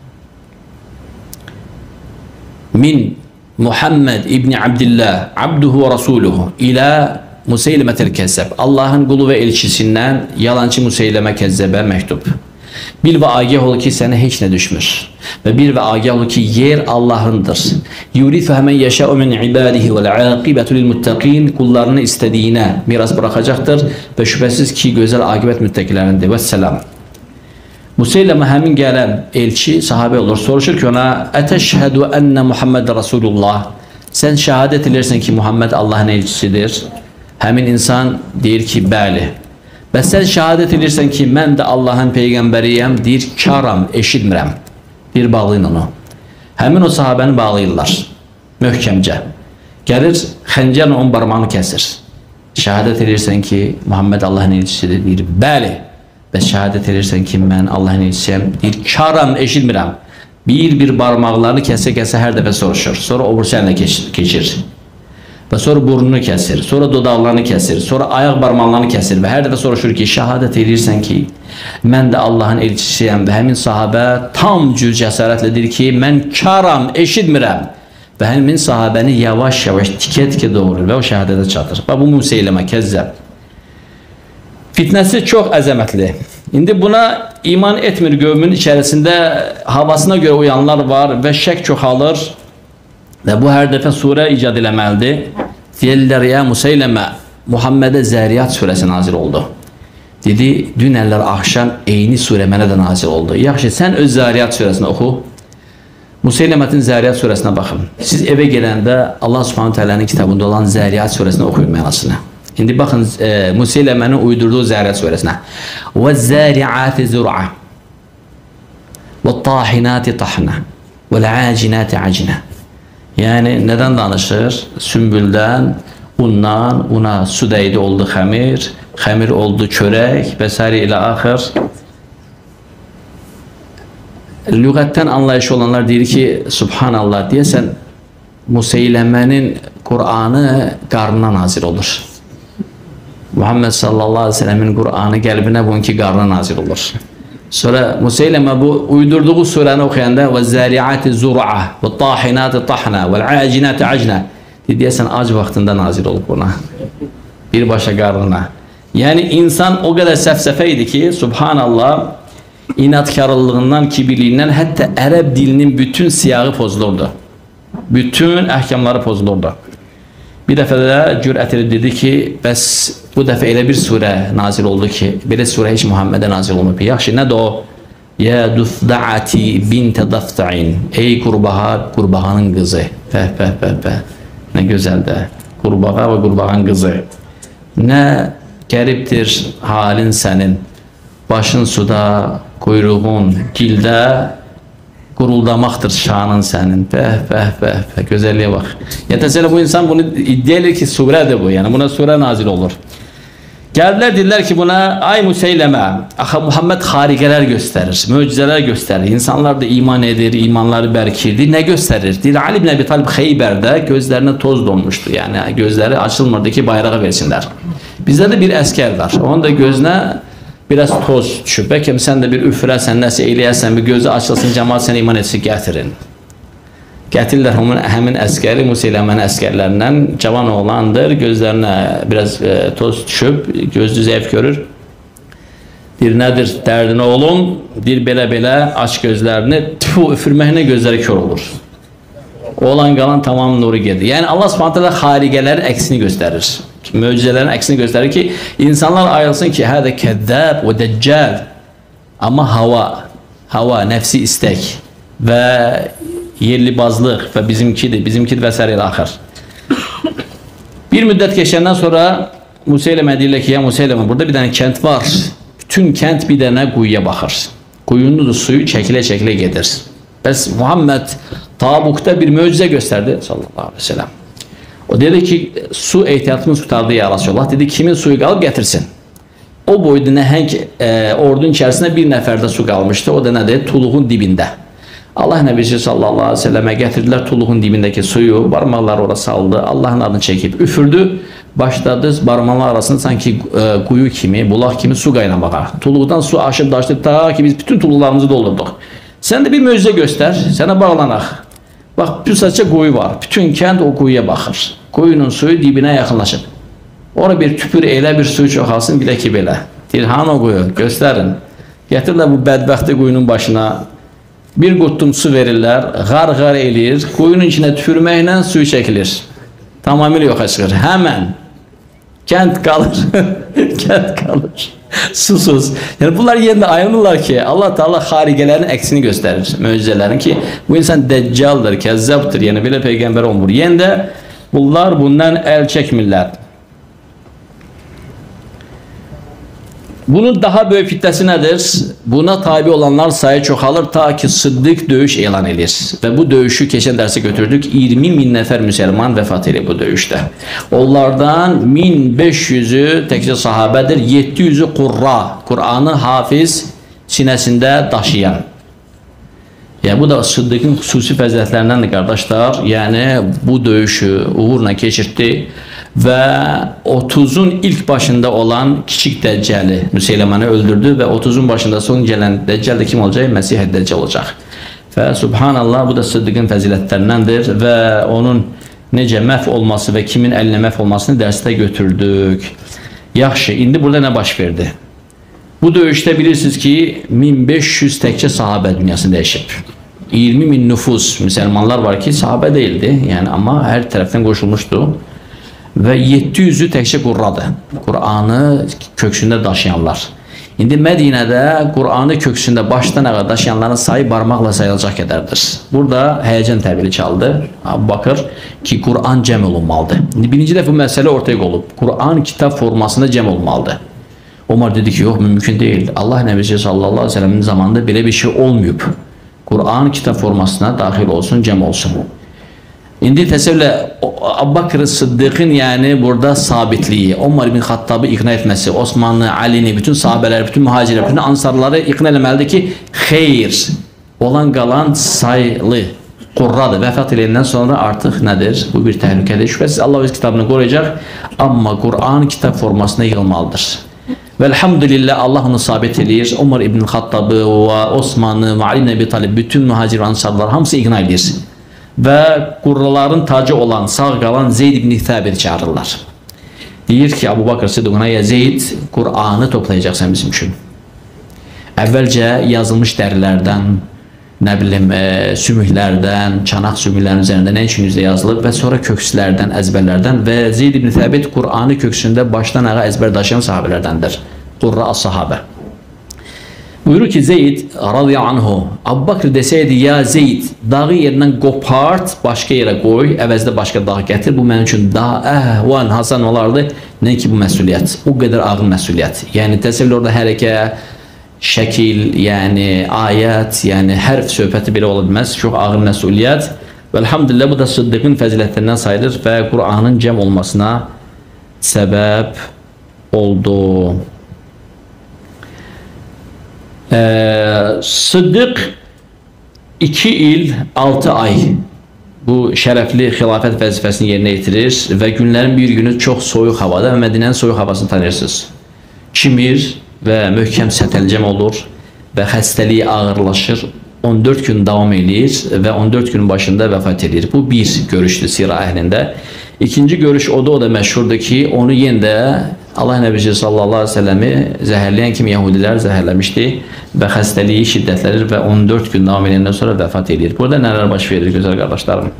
Speaker 1: Min Muhammed İbni Abdillah, abduhu və rasuluhu, ilə Museyləmətil kəzzəb. Allahın qulu və elçisindən yalancı Museyləmə kəzzəbə məktub. Bil və agah ol ki, sənə heç nə düşmür. Və bir və agah ol ki, yer Allahındır. Yurifu həmən yəşəu min ibadihi vəl-aqibətu lil-muttaqin. Qullarını istədiyinə miras buraxacaqdır və şübhəsiz ki, gözəl aqibət müttəqilərindir. Vəssalam. Museyləmə həmin gələn elçi sahabə olur. Soruşur ki ona, ətəşhədu ənə Muhammed Rasulullah. Sən şəhadət edirsən ki, Muhammed Allahın elçisidir. Həmin insan deyir ki, bəli. Bəs sən şəhadət edirsən ki, mən də Allahın peyğəmbəriyəm, deyir, karam, eşitmirəm. Bir bağlayın onu. Həmin o sahabəni bağlayırlar, möhkəmcə. Gəlir, xəncərlə onun barmağını kəsir. Şəhadət edirsən ki, Muhammed Allahın elçisidir, deyir, bəli. Bəs şəhadət edirsən ki, mən Allahın elçisiyəm, deyir, karam, eşitmirəm. Bir-bir barmaqlarını kəsə-kəsə hər dəfə soruşur. Sonra o bursiyonla keçir. Və sonra burnunu kəsir, sonra dodaqlarını kəsir, sonra ayaq barmaqlarını kəsir və hər dəfə soruşur ki, şəhadət edirsən ki, mən də Allahın elçisiyəm və həmin sahabə tam cür cəsarətlə deyir ki, mən karam, eşitmirəm və həmin sahabəni yavaş-yavaş tikə-tikə doğurur və o şəhadətə çatır. Və bu Museyləmə kəzzəb. Fitnəsi çox əzəmətli. İndi buna iman etmir qövmün içərisində havasına görə uyanlar var və şək çoxalır. Və bu hər dəfə surə icad eləməlidir. Deyirlər, ya Museyləmə, Muhammedə Zəriyat surəsi nazil oldu. Dedi, dünəllər axşam eyni surə mənə də nazil oldu. Yaxşı, sən öz Zəriyat surəsini oxu. Museyləmətin Zəriyat surəsinə baxın. Siz evə gələndə Allah Subhanahu Taala'nın kitabında olan Zəriyat surəsini oxuyun mənasını. İndi baxın, e, Museyləmənin uydurduğu Zəriyat surəsinə. Və zəri'ati zur'a. وَالطَّاحِنَاتِ طَحْنَ وَالْعَاجِنَاتِ عَجْنَ. Yani neden danışır? Sümbülden, undan, una su değdi oldu xəmir, xəmir oldu çörək və s. ilə axır. Lüğətdən anlayışı olanlar deyir ki, Subhanallah, deyəsən Museyləmənin Kur'anı qarnına nazil olur. Muhammed sallallahu aleyhi ve sellemin Kur'anı qəlbinə bununki qarnına nazil olur. Sonra Museyləmə bu uydurduğu surəni oxuyanda وَالزَّارِعَاتِ زُرْعَةِ وَالطَّاحِنَاتِ طَحْنَ وَالْعَاجِنَاتِ عَجْنَ deyəsən ac vaxtında nazil olub buna. Birbaşa qarnına. Yani insan o kadar səfsəfə idi ki, Subhanallah, inatkarlığından, kibirliğinden hatta Ərəb dilinin bütün siyahı pozulurdu. Bütün əhkamları pozulurdu. Bir dəfə də cürət edib dedi ki, bəs bu dəfə elə bir surə nazil oldu ki, belə surə heç Muhammedə nazil olmayıb. Yaxşı, nədir o? Ya dufda'ati bintə dafta'in. Ey qurbağa, qurbağanın qızı. Pəh, pəh, pəh, pəh. Nə gözəl də. Qurbağa və qurbağanın qızı. Nə qəribdir halin sənin. Başın suda, quyruğun gildə, quruldamaqdır şanın sənin. Bəh, bəh, bəh, bəh. Gözəlliyə bax. Yətəsələ bu insan bunu iddia edir ki, surədir bu. Yəni buna surə nazil olur. Gəldilər, dedilər ki buna, ay Museyləmə, axı Muhammed xariqələr göstərir, möcüzələr göstərir. İnsanlar da iman edir, imanları bərkirdir. Nə göstərir? Deyir, Ali ibn Əbi Talib Xeybərdə gözlərinə toz donmuşdu. Yəni gözləri açılmırdı ki, bayrağı versinlər. Bizdə də bir əskər var. Onun da gözünə biraz toz düşüb. Bəlkə sən də bir üfürəsən, nəsə eləyəsən, bir gözü açılsın, cəmaat sənə iman etsin, gətirin. Gətirirlər həmin əskəri, Museyləmənin əskərlərindən, cavan oğlandır, gözlərinə biraz e, toz düşüb, gözlü zəif görür. Deyir, nədir dərdin oğlum? Deyir, belə-belə aç gözlərini, tüfu, üfürməklə gözləri kör olur. Oğlan qalan tamam nuru gedir. Yəni Allah Subhanahu taala xariqələrin əksini göstərir. Möcüzələrin əksini göstərir ki, insanlar ayılsın ki, hədə kəzzab və dəccal. Amma hava, hava, nəfsi istək və yerlibazlıq və bizimkidir, bizimkidir və s. ilə axır. Bir müddət keçəndən sonra Museyləmə deyirlər ki, ya Museyləmə, burada bir dənə kənd var. Bütün kənd bir dənə quyuya baxır. Quyunun da suyu çəkilə-çəkilə gedir. Bəs Muhammed Tabukda bir möcüzə göstərdi sallallahu aleyhi ve sellem. O dedi ki, su ehtiyatımız tutardı ya Resulullah. Dedi, kimin suyu qalıb gətirsin. O boyda nəhəng e, ordunun içərisində bir nəfərdə su qalmışdı. O da nədir? Tuluğun dibində. Allah Nəbisi sallallahu aleyhi ve selleme getirdilər tuluğun dibindeki suyu, barmaqları ora saldı, Allah'ın adını çekip üfürdü, başladı barmaqlar arasında sanki e, kuyu kimi, bulaq kimi su qaynamağa. Tuluğdan su aşıb daşdı ta ki biz bütün tuluqlarımızı doldurduq. Sen de bir möcüzə göster, sənə bağlanaq. Bax, bir saçça kuyu var, bütün kənd o kuyuya baxır. Kuyunun suyu dibine yaxınlaşıb. Orada bir tüpür elə bir suyu çoxalsın, bilə ki belə. Deyir, hanı o kuyu, göstərin. Gətirirlər bu bədbəxti kuyunun başına. Bir quttum su verirlər, qar-qar eləyir, quyunun içine tüfürməklə suyu çəkilir. Tamamilə yoxa çıxır. Həmən kənd qalır, kənd qalır, susuz. Yəni bunlar yerində ayrılırlar ki, Allah Teala xariqələrin əksini göstərir, möcüzələrin ki, bu insan dəccaldır, kəzzabdır, yəni belə peyğəmbər olmur. Yəni də bunlar bundan əl çəkmirlər. Bunun daha böyük fitnəsi nədir? Buna tabi olanlar sayı çoxalır ta ki Sıddık döyüş elan edir. Və bu döyüşü keçən dərsə götürdük. iyirmi min nəfər müsəlman vəfat edir bu döyüşdə. Onlardan min beş yüzü təkcə sahabədir, yeddi yüzü qurra, Kur'anı hafiz sinəsində daşıyan. Yəni bu da Sıddıkın xüsusi fəzilətlərindəndir qardaşlar. Yəni bu döyüşü uğurla keçirtdi. Və otuzun ilk başında olan kiçik Dəccəli Müseyləməni öldürdü və otuzun başında son gələn Dəccal da kim olacaq? Məsih Dəccal olacaq. Və subhanallah bu da Sıddıqın fəzilətlərindəndir və onun necə məhv olması və kimin əlinə məhv olmasını dərsdə götürdük. Yaxşı, indi burada nə baş verdi? Bu döyüşdə bilirsiniz ki min beş yüz təkcə sahabə dünyasını dəyişib. iyirmi min nüfus müsəlmanlar var ki sahabə deyildi, yəni amma hər tərəfdən qoşulmuşdu. Və yeddi yüzü təkcə qurradır. Kur'anı köksündə daşıyanlar. İndi Mədinədə Kur'anı köksündə başdan ayağa daşıyanların sayı barmaqla sayılacaq qədərdir. Burada həyəcan təbiri çaldı. Bakır ki Kur'an cəm olunmalıdır. İndi birinci dəfə bu məsələ ortaya olub. Kur'an kitab formasında cəm olmalıdır. Omar dedi ki, yox, mümkün deyil. Allah Nəbisi sallallahu aleyhi ve sellemin zamanında belə bir şey olmayıb. Kur'an kitap formasına dahil olsun, cem olsun. İndi təsəvvürlə Abu Bakr Sıddıqın yani burada sabitliği, Ömer bin Xattabı ikna etmesi, Osmanlı, Ali'ni, bütün sahabeler, bütün muhacirler, bütün ansarları ikna etmelidir ki xeyr, olan qalan sayılı Qurradır. Vəfat edəndən sonra artıq nədir? Bu bir təhlükədir. Şübhəsiz Allah öz kitabını qoruyacaq, amma Kur'an kitap formasına yığılmalıdır. Və elhamdülillah Allah onu sabit edir. Ömer ibn Xattabı və Osmanlı, Ali ibn Abi Talib, bütün muhacir və ansarlar hamısı ikna edir. Və qurraların tacı olan, sağ qalan Zeyd ibn Thabit çağırırlar. Deyir ki Abu Bakr Sıddıqına, ya Zeyd, Kur'an'ı toplayacaqsan bizim üçün. Əvvəlcə yazılmış dərilərdən, nə bilim, e, sümüklərdən, çanaq sümüklərinin üzərində nə üçün üzrə yazılıb və sonra kökslərdən, əzbərlərdən və Zeyd ibn Thabit Kur'an'ı köksündə başdan ayağa əzbər daşıyan sahabələrdəndir. Qurra as-sahabə. Buyurur ki Zeyd radiyallahu anhu, Abu Bakr deseydi, ya Zeyd, dağı yerindən qopart, başqa yerə qoy, əvəzdə başqa dağ gətir, bu mənim üçün daha əhvan, hasan olardı. Nə ki bu məsuliyyət, o qədər ağır məsuliyyət. Yəni təsəvvür orada hərəkə, şəkil, yəni ayət, yəni hərf söhbəti belə ola bilməz. Çox ağır məsuliyyət. Və elhamdülillah bu da Sıddıqın fəzilətindən sayılır və Kur'an'ın cəm olmasına səbəb oldu. Ee, Sıddıq iki il altı ay bu şərəfli xilafət vəzifəsini yerinə yetirir və günlərin bir günü çox soyuq havada və Mədinənin soyuq havasını tanıyırsınız. Çimir və möhkəm sətəlcəm olur və xəstəliyi ağırlaşır, on dörd gün davam edir və on dörd günün başında vəfat edir. Bu bir görüşdür sirə əhlində. İkinci görüş o da o da məşhurdur ki, onu yenə də Allah Nəbisi sallallahu aleyhi ve sellem'i zəhərləyən kimi Yahudilər zəhərləmişdi və xəstəliyi şiddətlənir və on dörd gün davam edəndən sonra vəfat edir. Burada nələr baş verir gözəl qardaşlarım?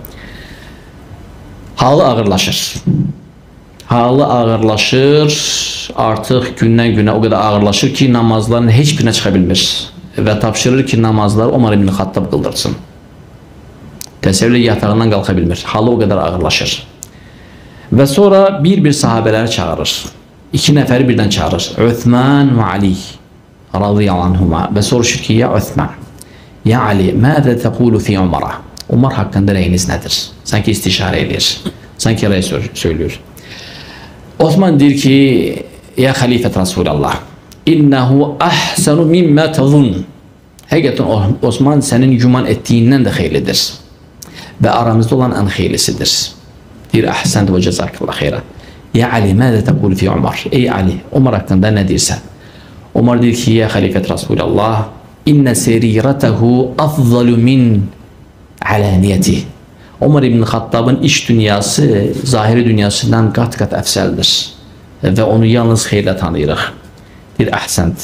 Speaker 1: Halı ağırlaşır. Halı ağırlaşır, artıq gündən günə o qədər ağırlaşır ki, namazların heç birinə çıxa bilmir və tapşırır ki, namazlar Ömer ibn Xattab qıldırsın. Təsəvvürlə yatağından qalxa bilmir. Halı o qədər ağırlaşır. Və sonra bir-bir sahabələri çağırır. İki nəfəri birdən çağırır. Uthman və Ali radiyallahu anhuma və soruşur ki, ya Uthman, ya Ali, mədə təqulu fi Ömer'a? Ömer haqqında rəyiniz nədir? Sanki istişarə edir. Sanki rəy söylüyor. Osman deyir ki, ya xəlifət Rasulallah, innehu ahsanu mimmə təzun. Həqiqətən Osman sənin güman etdiyindən də xeylidir və aramızda olan ən xeylisidir. Deyir, əhsənd və cəzakillah xeyrə. Ya Ali, mədə təqul fi Ömer? Ey Ali, Ömer haqqında nə deyirsən? Ömer deyir ki, ya xəlifət Rasulallah, innə serirətəhu afzalu min alaniyyəti. Ömer ibn Xattabın iş dünyası zahiri dünyasından qat-qat əfsəldir və onu yalnız xeylə tanıyırıq. Bir əhsənd.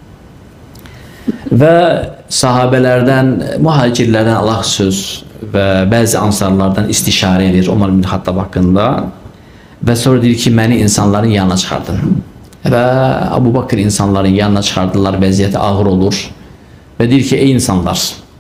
Speaker 1: Və sahabələrdən, muhacirlərdən Allah söz və bəzi ansarlardan istişarə edir Ömer ibn Xattab haqqında və sonra deyir ki, məni insanların yanına çıxardın. Və Abu Bakr insanların yanına çıxardılar, vəziyyəti ağır olur və deyir ki, ey insanlar,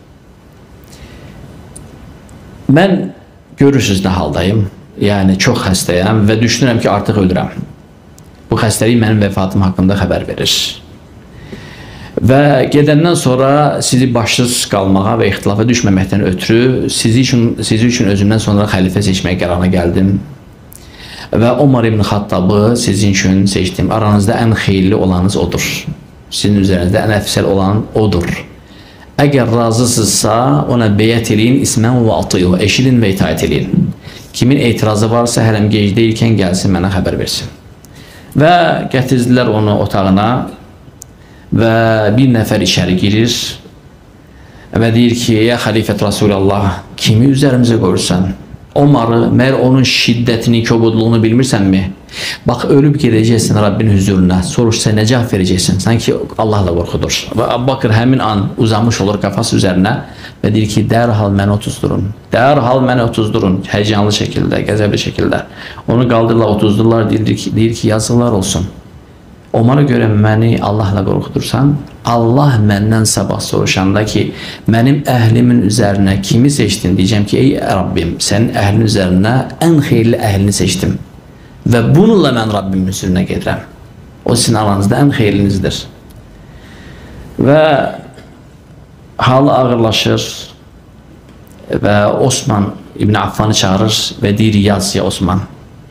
Speaker 1: mən görürsünüz nə haldayım, yəni çox xəstəyəm və düşünürəm ki, artıq ölürəm. Bu xəstəlik mənim vəfatım haqqında xəbər verir. Və gedəndən sonra sizi başsız qalmağa və ixtilafa düşməməkdən ötürü sizi üçün, sizi üçün özümdən sonra xəlifə seçməyə qərarına gəldim. Və Ömer ibn Xattabı sizin üçün seçdim. Aranızda ən xeyirli olanınız odur. Sizin üzərinizdə ən əfsəl olan odur. Əgər razısızsa ona beyət eləyin, ismən və atıyı, eşidin və itaət eləyin. Kimin etirazı varsa hələm gec deyilkən gəlsin, mənə xəbər versin. Və gətirdilər onu otağına və bir nəfər içəri girir və deyir ki, ya xəlifət Rasulallah, kimi üzərimizə qoyursan? Ömer'i, məyər onun şiddətini, kobudluğunu bilmirsənmi? Bax, ölüb gedəcəksin Rabbin hüzuruna, soruşsa nə cavab verəcəksin? Sanki Allahla qorxudur. Və Abu Bakr həmin an uzamış olur kafası üzərinə və deyir ki, dərhal məni otuzdurun. Dərhal məni otuzdurun. Həcanlı şəkildə, qəzəbli şəkildə. Onu qaldırırlar, otuzdururlar, deyir ki, deyir ki yazıqlar olsun. Ömer'e görə məni Allahla qorxudursan, Allah məndən sabah soruşanda ki, mənim əhlimin üzərinə kimi seçdin? Deyəcəm ki, ey Rabbim, sənin əhlin üzərinə ən xeyirli əhlini seçdim. Və bununla mən Rabbimin hüzuruna gedirəm. O sizin aranızda ən xeyirlinizdir. Və hal ağırlaşır ve Osman İbn Affan'ı çağırır ve deyir, yaz ya Osman.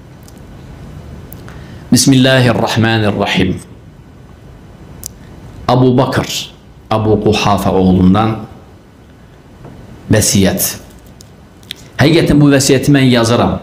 Speaker 1: Bismillahirrahmanirrahim. Abu Bakır, Abu Kuhafa oğlundan vəsiyyət. Həqiqətən bu vəsiyyəti mən yazaram.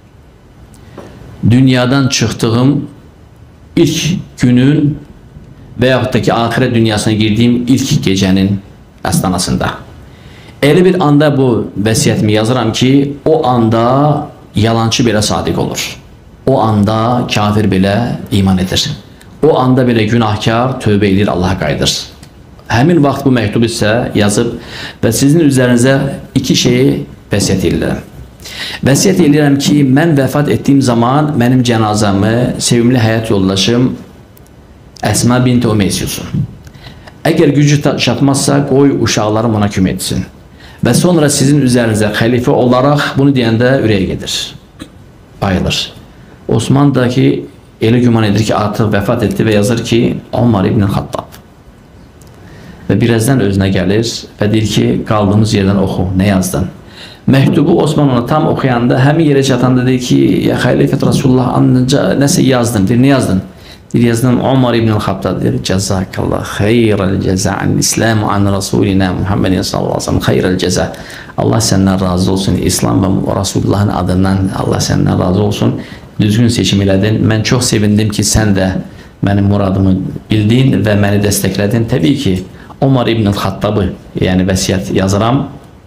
Speaker 1: Dünyadan çıxdığım ilk günün və yaxud da ki, ahirət dünyasına girdiyim ilk gecənin əstanasında. Elə bir anda bu vəsiyyətimi yazıram ki, o anda yalancı belə sadiq olur. O anda kafir belə iman edir. O anda belə günahkar tövbə edir, Allah'a qayıdır. Həmin vaxt bu məktubu isə yazıb və sizin üzərinizə iki şeyi vəsiyyət edirəm. Vəsiyyət edirəm ki, mən vəfat etdiyim zaman mənim cənazəmi sevimli həyat yoldaşım Əsma bint Umeys yusun. Əgər gücü çatmazsa, qoy uşaqlarım ona kömək etsin. Və sonra sizin üzərinizə xəlifə olaraq bunu deyəndə ürəyə gedir, bayılır. Osman da ki, elə güman edir ki, artıq vəfat etdi və yazır ki, Ömər ibn Xattab. Və birazdan özünə gəlir və deyir ki, qaldığımız yerdən oxu, nə yazdın? Məktubu Osman ona tam oxuyanda, həmin yerə çatanda deyir ki, ya xəlifət Rasulullah, anlıca nəsə yazdın, deyir, nə yazdın? Deyir, yazdım, Ömər ibn Xattab, deyir, cəzakallah, xeyrəl cəza, an-İslamu an Rasulina Muhammedin sallallahu aleyhi ve sellem, xeyrəl cəza. Allah səndən razı olsun, İslam və Rasulullahın adından Allah səndən razı olsun. Düzgün seçim elədin. Mən çox sevindim ki, sən də mənim muradımı bildin və məni dəstəklədin. Təbii ki, Ömər ibn Xattabı, yəni vəsiyyət yazıram.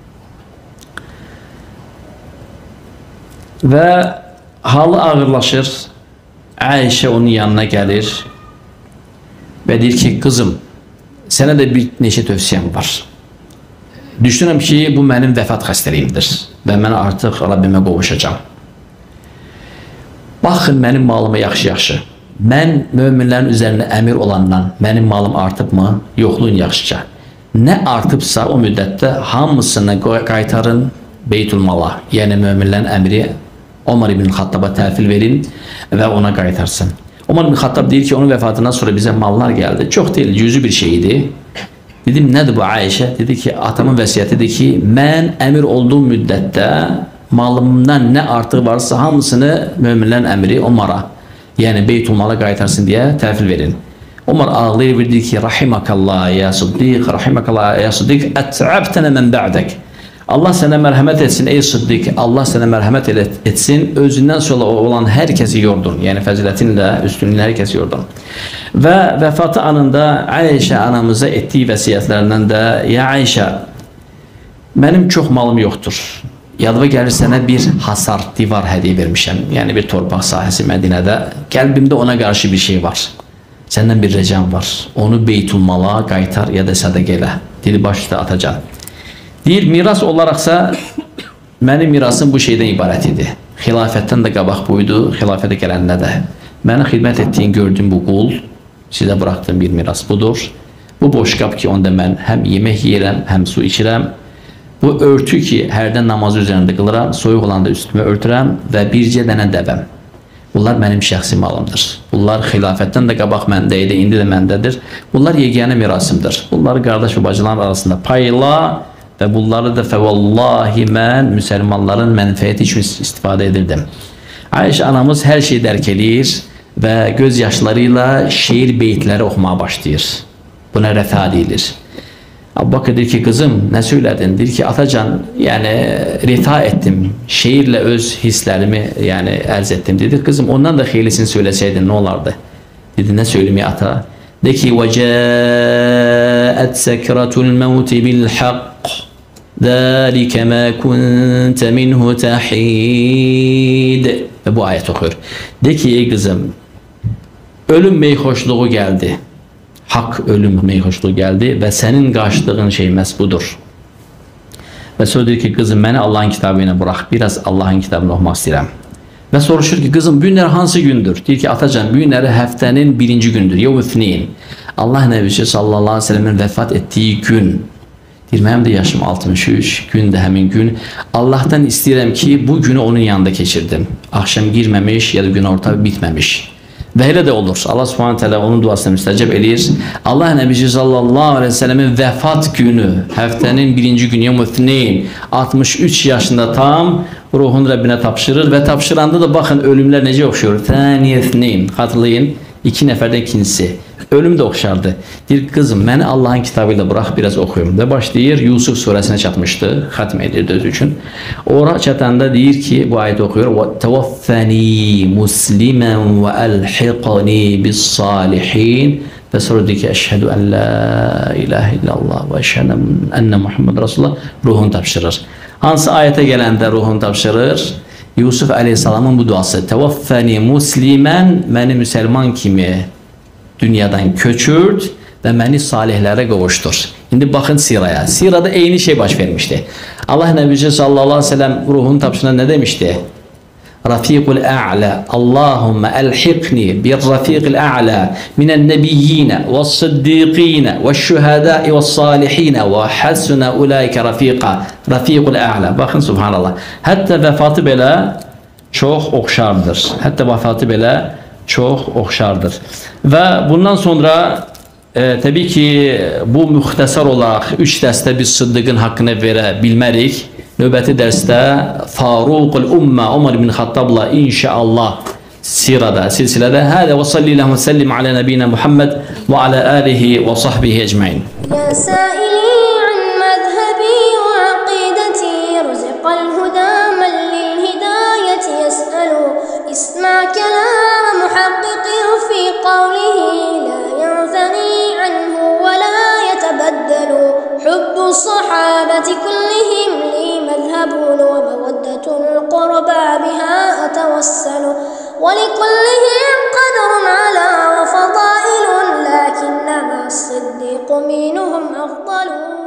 Speaker 1: Və halı ağırlaşır. Ayşə onun yanına gəlir və deyir ki, qızım, sənə də bir neçə tövsiyəm var. Düşünürəm ki, bu mənim vəfat xəstəliyimdir və mən artıq Rabbimə qovuşacağam. Baxın mənim malıma yaxşı-yaxşı. Mən möminlərin üzərində əmir olandan mənim malım artıbmı? Yoxluğun yaxşıca. Nə artıbsa o müddətdə hamısını qaytarın Beytülmala, yəni möminlərin əmri Ömər ibn Xattaba təhvil verin və ona qaytarsın. Ömər ibn Xattab deyir ki, onun vəfatından sonra bizə mallar gəldi. Çox deyil, cüzü bir şeydi. Dedim, nədir bu Ayşə? Dedi ki, atamın vəsiyyətidir ki, mən əmir olduğum müddətdə malımdan nə artıq varsa hamısını möminlərin əmri Ömərə, yəni Beytülmala qaytarsın deyə təhvil verin. Ömər ağlayır və deyir ki, rahimakallah ya Siddiq, rahimakallah ya Siddiq, ətəbtənə mən bə'dək. Allah sənə mərhəmət etsin ey Siddiq, Allah sənə mərhəmət etsin, özündən sonra olan hər kəsi yordun, yəni fəzilətinlə, üstünlüyünlə hər kəsi yordun. Və vəfatı anında Ayşə anamıza etdiyi vəsiyyətlərindən də, ya Ayşə, mənim çox malım yoxdur. Yadıma gəlir sənə bir hasar, divar hədiyyə vermişəm, yəni bir torpaq sahəsi Mədinədə. Qəlbimdə ona qarşı bir şey var. Səndən bir ricam var. Onu Beytülmala qaytar ya da sədəqə elə. Dili başda atacan. Deyir, miras olaraqsa mənim mirasım bu şeydən ibarət idi. Xilafətdən də qabaq buydu, xilafətə gələndə də. Mənə xidmət etdiyin, gördüyüm bu qul, sizə buraxdığım bir miras budur. Bu boşqab ki, onda mən həm yemək yeyirəm, həm su içirəm. Bu örtü ki, hərdən namazı üzərində qılıram, soyuq olanda üstümə örtürəm və bircə dənə dəvəm. Bunlar mənim şəxsi malımdır. Bunlar xilafətdən də qabaq məndə idi, indi də məndədir. Bunlar yeganə mirasımdır. Bunları qardaş və bacıların arasında payla və bunları da fəvallahi mən müsəlmanların mənfəəti üçün istifadə edirdim. Ayşə anamız hər şeyi dərk edir və göz yaşlarıyla şeir beytləri oxumağa başlayır. Buna rəfa deyilir. Abu Bakır deyir ki, qızım, nə söylədin? Deyir ki, atacan, yəni rita etdim, şeirlə öz hisslərimi yəni ərz etdim. Dedi, qızım, ondan da xeylisini söyləsəydin, nə olardı? Dedi, nə söyləməyə ata? De ki, وَجَاءَتْ سَكْرَةُ الْمَوْتِ بِالْحَقِّ ذَلِكَ مَا كُنْتَ مِنْهُ تَحِيدٍ. Və bu ayət oxuyur. De ki, ey qızım, ölüm meyxoşluğu gəldi. Haqq ölüm meyxoşluğu gəldi və sənin qaçdığın şey məhz budur. Və sonra deyir ki, qızım, məni Allahın kitabı ilə burax, biraz Allahın kitabını oxumaq istəyirəm. Və soruşur ki, qızım, bu günlər hansı gündür? Deyir ki, atacan, bu günləri həftənin birinci gündür, yevmüthnin. Allah Nəbisi sallallahu aleyhi ve sellemin vəfat etdiyi gün. Deyir, mənim də yaşım altmış üç, gün də həmin gün. Allahdan istəyirəm ki, bu günü onun yanında keçirdim. Axşam girməmiş ya da günorta bitməmiş. Və elə də olur. Allah Subhanahu taala onun duasını müstəcəb eləyir. Allah Nəbisi sallallahu əleyhi və səlləmin vəfat günü, həftənin birinci günü Yevmü'l-İthneyn, altmış üç yaşında tam ruhunu Rəbbinə tapşırır və tapşıranda da baxın ölümlər necə oxşur. Təniyəthneyn, xatırlayın, iki nəfərdən ikincisi. Ölüm də oxşardı. Deyir, qızım, məni Allahın kitabı ilə burax, biraz oxuyum. Və başlayır, Yusuf surəsinə çatmışdı, xətm edirdi özü üçün. Ora çatanda deyir ki, bu ayəti oxuyur, وَتَوَفَّنِي مُسْلِمًا وَأَلْحِقَنِي بِالصَّالِحِينَ və sonra deyir ki, əşhədü ən la ilahə illallah və əşhədü ənə Muhammed Rasulullah ruhunu tapşırır. Hansı ayətə gələndə ruhunu tapşırır? Yusuf əleyhissalamın bu duası. Təvəffəni muslimən, məni müsəlman kimi dünyadan köçürt və məni salihlərə qovuşdur. İndi baxın siraya. Sirada eyni şey baş vermişdi. Allah Nəbisi sallallahu aleyhi ve sellem ruhunu tapşırına nə demişdi? Rafiqul a'la. Allahumma elhiqni bir rafiqil a'la minən nebiyyinə və sıddiqinə və şühədai və salihinə və həsünə ulaikə rafiqa. Rafiqul a'la. Baxın subhanallah. Hətta vəfatı belə çox oxşardır. Hətta vəfatı belə çox oxşardır. Və bundan sonra e, təbii ki, bu müxtəsər olaraq üç dəstə biz Sıddıqın haqqını verə bilmərik. Növbəti dərsdə Faruqul Ümmə Ömər ibn Xattabla inşallah sirada, silsilədə hədə və sallallahu və səllim alə nəbiyinə Muhammed və alə alihi və sahbihi ecmain.
Speaker 2: Ya saili an məzhəbi və aqidəti rüzqəl huda mən lil hidayəti yəsəlu ismə kəlam محقق في قوله لا ينثني عنه ولا يتبدل حب الصحابة كلهم لي مذهب ومودة القربى بها أتوسل ولكلهم قدر على وفضائل لكنما الصديق منهم أفضل